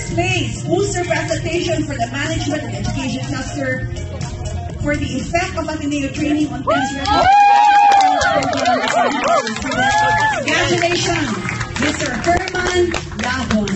First place, poster presentation for the Management and Education Cluster for the effect of Ateneo training on pension. Congratulations, Mr. Herman, Lagon.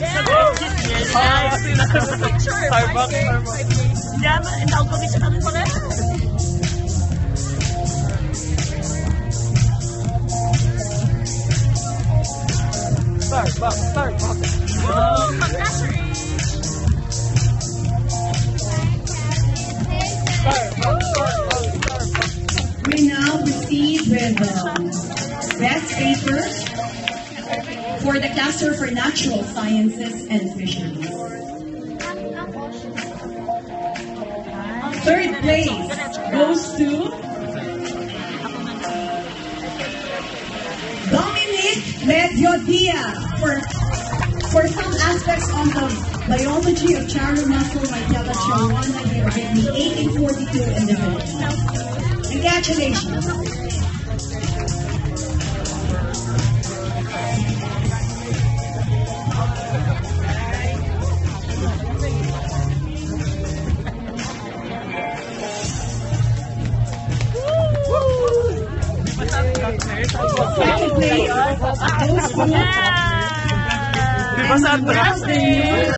We now proceed with best paper for the cluster for natural sciences and fisheries. Third place goes to Dominic Mediodia for some aspects on the biology of Charo mussel Maitella Chawana. They are getting 1842 in the Philippines. Congratulations. Second place goes to